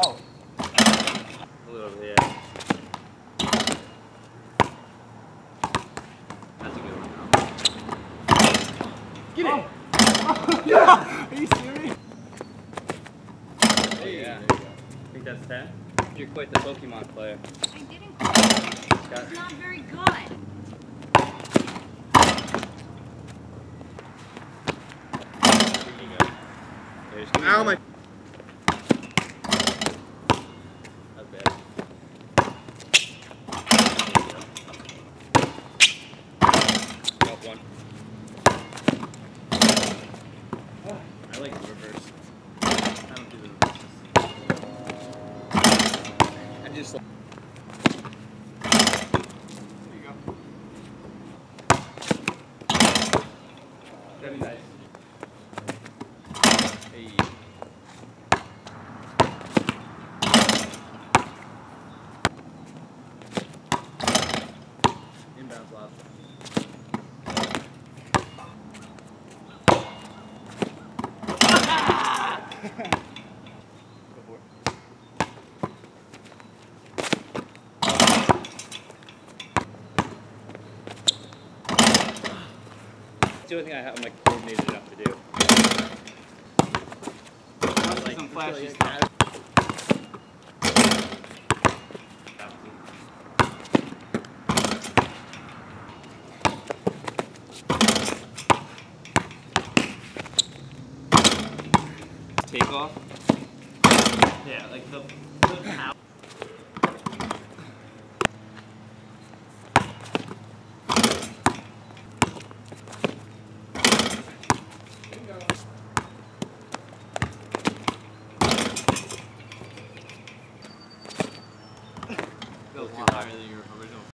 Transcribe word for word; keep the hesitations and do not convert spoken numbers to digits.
Oh. A little bit, yeah. That's a good one. Get oh. it! Oh, yeah. Are you serious? Oh, yeah. I think that's ten. You're quite the Pokemon player. I didn't quit. Scott. It's not very good. Here you go. There's give me Ow, one. my. Not bad. Got one. I like the reverse. I don't do the reverses. I just like. There you go. That'd be nice. Hey. Inbounds lob. Go for it. It's the only thing I have, I'm like coordinated enough to do. Like, some flashy like, stuff. Take off. Yeah, like the the power. Feels Higher than your